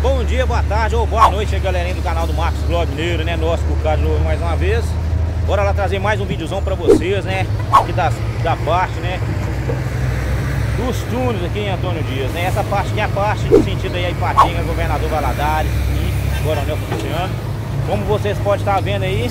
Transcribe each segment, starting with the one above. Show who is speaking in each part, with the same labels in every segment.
Speaker 1: Bom dia, boa tarde ou boa noite aí, galerinha do canal do Marcos Vlog Mineiro, né? Nosso Cucado de novo mais uma vez. Bora lá trazer mais um videozão pra vocês, né? Aqui da parte, né? Dos túneis aqui em Antônio Dias, né? Essa parte aqui é a parte no sentido aí a Ipatinga, Governador Valadares e Coronel Feliciano. Como vocês podem estar vendo aí,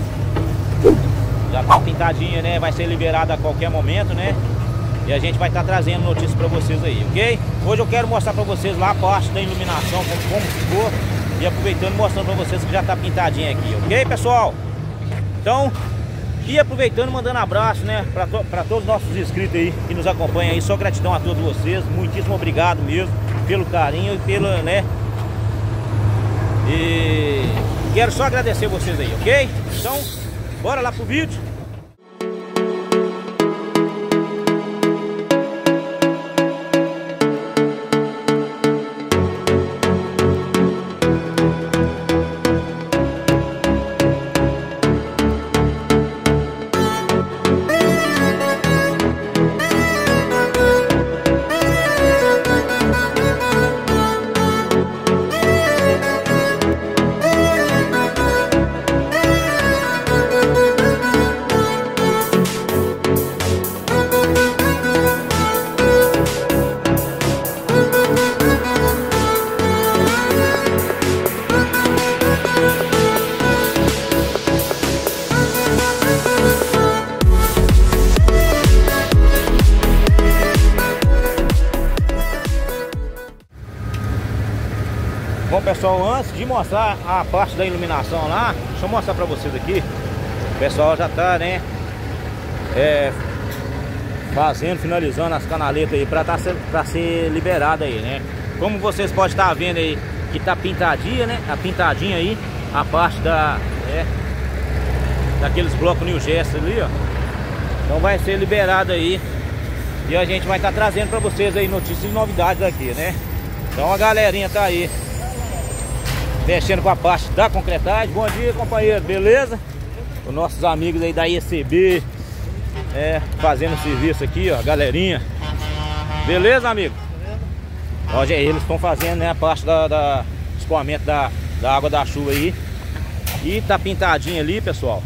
Speaker 1: já tá pintadinha, né? Vai ser liberada a qualquer momento, né? E a gente vai estar trazendo notícias pra vocês aí, ok? Hoje eu quero mostrar pra vocês lá a parte da iluminação, como ficou. E aproveitando, mostrando pra vocês que já tá pintadinha aqui, ok, pessoal? Então, e aproveitando, mandando abraço, né, pra todos os nossos inscritos aí que nos acompanham aí. Só gratidão a todos vocês, muitíssimo obrigado mesmo pelo carinho e pelo, né? E quero só agradecer vocês aí, ok? Então, bora lá pro vídeo. Bom, pessoal, antes de mostrar a parte da iluminação lá, deixa eu mostrar pra vocês aqui. O pessoal já tá, né, finalizando as canaletas aí pra ser liberada aí, né. Como vocês podem estar vendo aí, que tá pintadinha, né, a pintadinha aí, a parte daqueles blocos New Gesso ali, ó. Então vai ser liberado aí. E a gente vai estar trazendo pra vocês aí notícias e novidades aqui, né. Então a galerinha tá aí mexendo com a parte da concretagem. Bom dia, companheiro, beleza? Os nossos amigos aí da ICB fazendo serviço aqui, ó, galerinha. Beleza, amigo? Hoje eles estão fazendo, né, a parte da escoamento da água da chuva aí. E tá pintadinho ali, pessoal.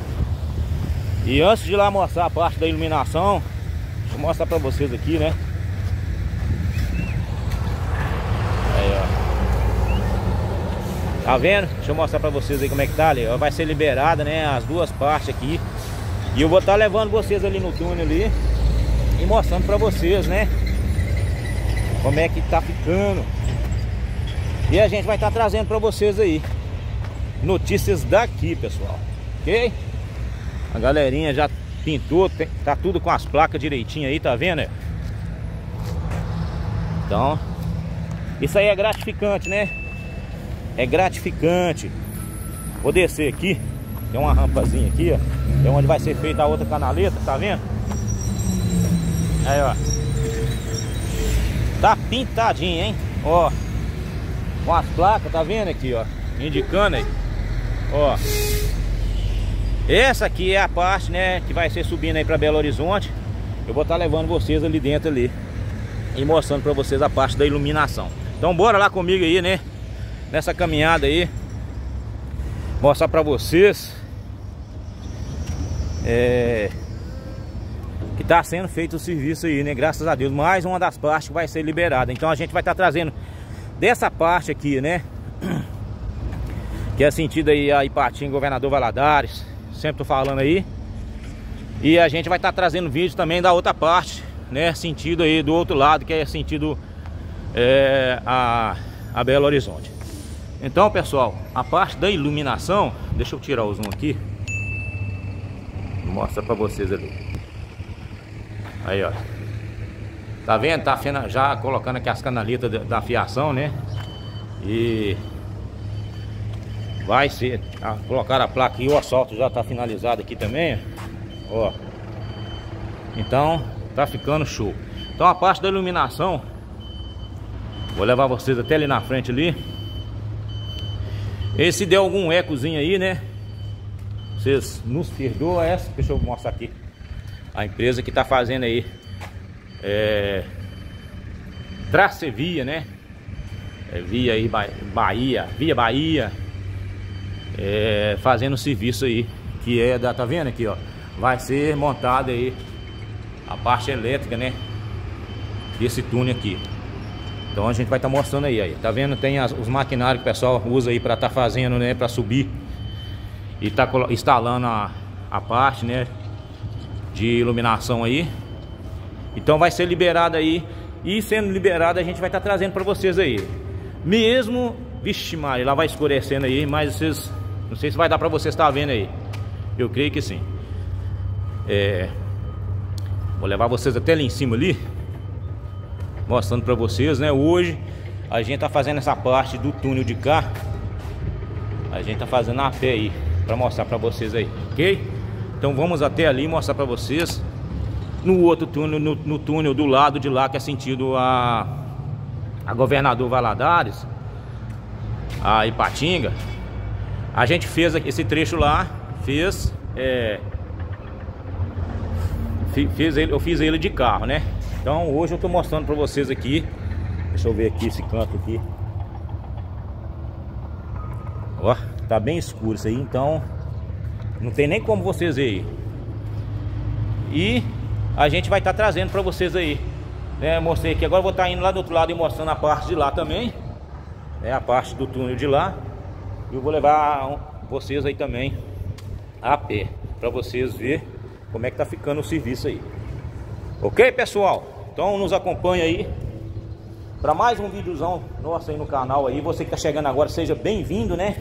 Speaker 1: E antes de ir lá mostrar a parte da iluminação, deixa eu mostrar pra vocês aqui, né? Aí, ó. Tá vendo? Deixa eu mostrar pra vocês aí como é que tá ali. Vai ser liberada, né, as duas partes aqui. E eu vou estar levando vocês ali no túnel ali e mostrando pra vocês, né, como é que tá ficando. E a gente vai estar trazendo pra vocês aí notícias daqui, pessoal, ok? A galerinha já pintou, tá tudo com as placas direitinho aí, tá vendo? Então, isso aí é gratificante, né? É gratificante. Vou descer aqui. Tem uma rampazinha aqui, ó. É onde vai ser feita a outra canaleta, tá vendo? Aí, ó. Tá pintadinho, hein? Ó. Com as placas, tá vendo aqui, ó? Indicando aí. Ó. Essa aqui é a parte, né, que vai ser subindo aí pra Belo Horizonte. Eu vou estar levando vocês ali dentro ali e mostrando pra vocês a parte da iluminação. Então bora lá comigo aí, né, nessa caminhada aí, mostrar pra vocês que tá sendo feito o serviço aí, né, graças a Deus. Mais uma das partes que vai ser liberada. Então a gente vai estar trazendo dessa parte aqui, né, que é sentido aí a Ipatinga, Governador Valadares, sempre tô falando aí. E a gente vai estar trazendo vídeo também da outra parte, né, sentido aí do outro lado, que é sentido a Belo Horizonte. Então, pessoal, a parte da iluminação, deixa eu tirar o zoom aqui, mostra pra vocês ali. Aí, ó. Tá vendo? Tá já colocando aqui as canaletas da fiação, né? E vai ser colocar a placa e o asfalto já tá finalizado aqui também, ó. Então, tá ficando show. Então a parte da iluminação, vou levar vocês até ali na frente ali. E se der algum ecozinho aí, né, vocês nos perdoam. Deixa eu mostrar aqui a empresa que tá fazendo aí Tracevia, né? via aí Bahia, fazendo serviço aí, que tá vendo aqui, ó, vai ser montada aí a parte elétrica, né, desse túnel aqui. Então a gente vai estar mostrando aí, tá vendo? Tem os maquinários que o pessoal usa aí para estar fazendo, né, para subir e tá instalando a parte, né, de iluminação aí. Então vai ser liberado aí, e sendo liberado a gente vai estar trazendo para vocês aí. Mesmo, vixe Maria, lá vai escurecendo aí, mas vocês, não sei se vai dar para vocês estar vendo aí. Eu creio que sim. Vou levar vocês até ali em cima ali, mostrando para vocês, né? Hoje a gente tá fazendo essa parte do túnel de cá. A gente tá fazendo a pé aí, para mostrar para vocês aí, ok? Então vamos até ali mostrar para vocês. No outro túnel, no túnel do lado de lá, que é sentido a Governador Valadares, a Ipatinga, a gente fez esse trecho lá, eu fiz ele de carro, né? Então hoje eu tô mostrando pra vocês aqui. Deixa eu ver aqui esse canto aqui. Ó, tá bem escuro isso aí, então não tem nem como vocês verem. E a gente vai estar trazendo pra vocês aí, né? Mostrei aqui, agora eu vou estar indo lá do outro lado e mostrando a parte de lá também, a parte do túnel de lá. E eu vou levar vocês aí também a pé, pra vocês verem como é que tá ficando o serviço aí. Ok, pessoal? Então nos acompanha aí para mais um videozão nosso aí no canal aí. Você que tá chegando agora, seja bem-vindo, né?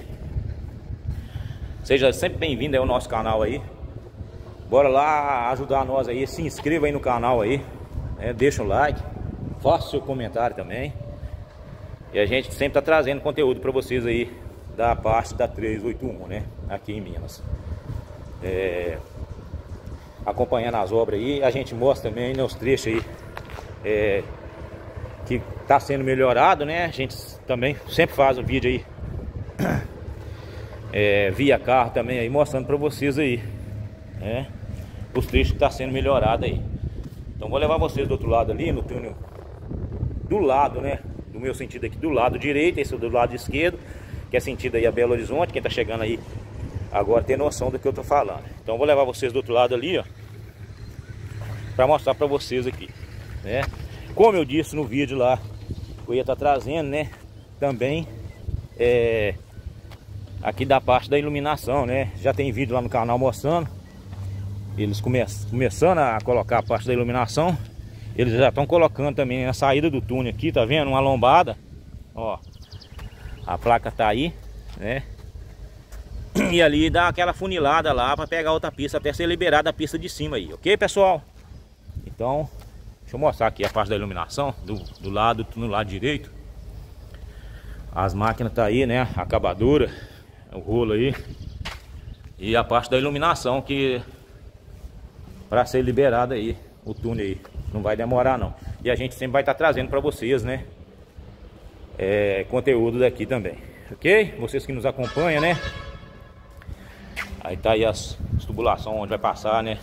Speaker 1: Seja sempre bem-vindo aí ao nosso canal aí. Bora lá ajudar nós aí, se inscreva aí no canal aí, né? Deixa o like, faça seu comentário também. E a gente sempre tá trazendo conteúdo para vocês aí da parte da 381, né? Aqui em Minas. Acompanhando as obras aí, a gente mostra também, né, os trechos aí que tá sendo melhorado, né? A gente também sempre faz um vídeo aí via carro também aí, mostrando para vocês aí, né, os trechos que tá sendo melhorado aí. Então vou levar vocês do outro lado ali, no túnel do lado, né, do meu sentido aqui, do lado direito, esse do lado esquerdo, que é sentido aí a Belo Horizonte. Quem tá chegando aí agora tem noção do que eu tô falando. Então vou levar vocês do outro lado ali, ó, para mostrar para vocês aqui, né? Como eu disse no vídeo lá, eu ia estar trazendo, né, também aqui da parte da iluminação, né? Já tem vídeo lá no canal mostrando eles começando a colocar a parte da iluminação. Eles já estão colocando também a saída do túnel aqui, tá vendo? Uma lombada, ó, a placa tá aí, né? E ali dá aquela funilada lá para pegar outra pista, até ser liberada a pista de cima aí, ok, pessoal? Então, deixa eu mostrar aqui a parte da iluminação do lado, no lado direito. As máquinas tá aí, né? A acabadora, o rolo aí. E a parte da iluminação que para ser liberada aí, o túnel aí. Não vai demorar não. E a gente sempre vai estar trazendo para vocês, né, conteúdo daqui também, ok? Vocês que nos acompanham, né? Aí tá aí as tubulações onde vai passar, né,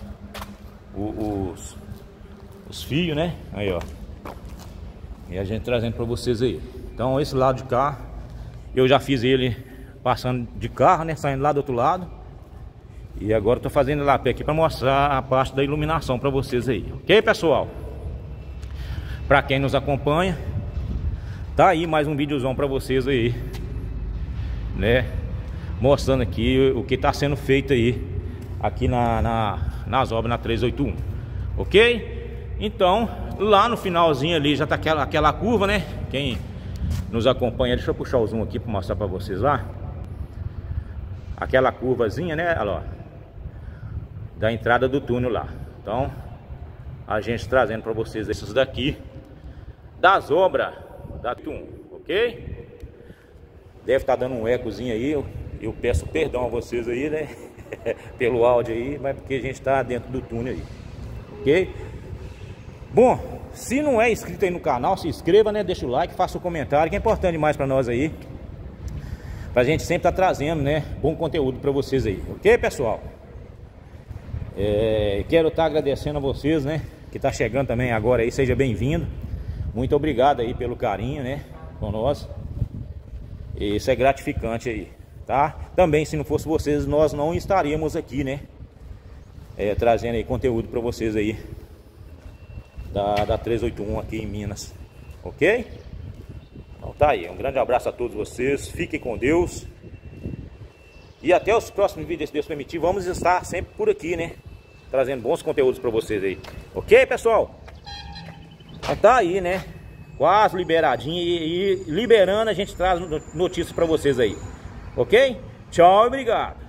Speaker 1: os fios, né? Aí, ó. E a gente trazendo para vocês aí. Então esse lado de cá eu já fiz ele passando de carro, né, saindo lá do outro lado. E agora eu tô fazendo lá aqui para mostrar a parte da iluminação para vocês aí, ok, pessoal? Para quem nos acompanha, tá aí mais um videozão para vocês aí, né, mostrando aqui o que tá sendo feito aí aqui nas obras na 381, ok? Então lá no finalzinho ali já tá aquela curva, né? Quem nos acompanha, deixa eu puxar o zoom aqui para mostrar para vocês lá. Aquela curvazinha, né? Olha lá, da entrada do túnel lá. Então a gente trazendo para vocês esses daqui das obras da 381, ok? Deve estar dando um ecozinho aí. Eu peço perdão a vocês aí, né? Pelo áudio aí, mas porque a gente está dentro do túnel aí, ok? Bom, se não é inscrito aí no canal, se inscreva, né? Deixa o like, faça o comentário, que é importante demais para nós aí, pra gente sempre estar trazendo, né, bom conteúdo para vocês aí, ok, pessoal? Quero estar agradecendo a vocês, né, que tá chegando também agora aí. Seja bem-vindo. Muito obrigado aí pelo carinho, né, com nós. Isso é gratificante aí, tá? Também, se não fosse vocês, nós não estaríamos aqui, né? Trazendo aí conteúdo para vocês aí da 381 aqui em Minas, ok? Então tá aí, um grande abraço a todos vocês, fiquem com Deus. E até os próximos vídeos, se Deus permitir, vamos estar sempre por aqui, né? Trazendo bons conteúdos para vocês aí, ok, pessoal? Então tá aí, né? Quase liberadinho e liberando, a gente traz notícias para vocês aí, ok? Tchau e obrigado.